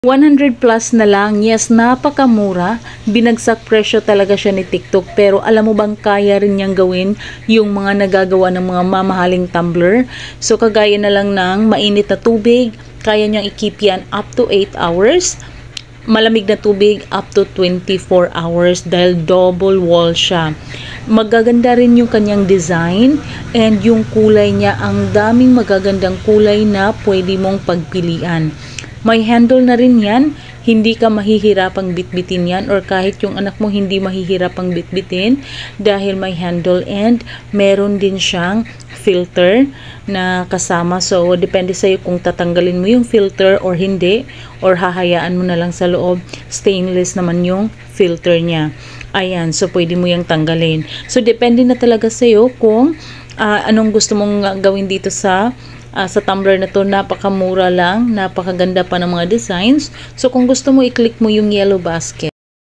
100 plus na lang, yes, napakamura. Binagsak presyo talaga siya ni TikTok, pero alam mo bang kaya rin niyang gawin yung mga nagagawa ng mga mamahaling tumbler? So kagaya na lang ng mainit na tubig, kaya niyang i-keep yan up to 8 hours. Malamig na tubig up to 24 hours dahil double wall siya. Magaganda rin yung kanyang design and yung kulay niya, ang daming magagandang kulay na pwede mong pagpilian. May handle na rin yan, hindi ka mahihirapang bitbitin yan, or kahit yung anak mo hindi mahihirapang bitbitin dahil may handle, and meron din siyang filter na kasama. So depende sa'yo kung tatanggalin mo yung filter or hindi, or hahayaan mo na lang sa loob. Stainless naman yung filter niya. Ayan, so pwede mo yung tanggalin. So depende na talaga sa'yo kung anong gusto mong gawin dito sa tumbler na to. Napakamura lang, napakaganda pa ng mga designs. So kung gusto mo, i-click mo yung yellow basket.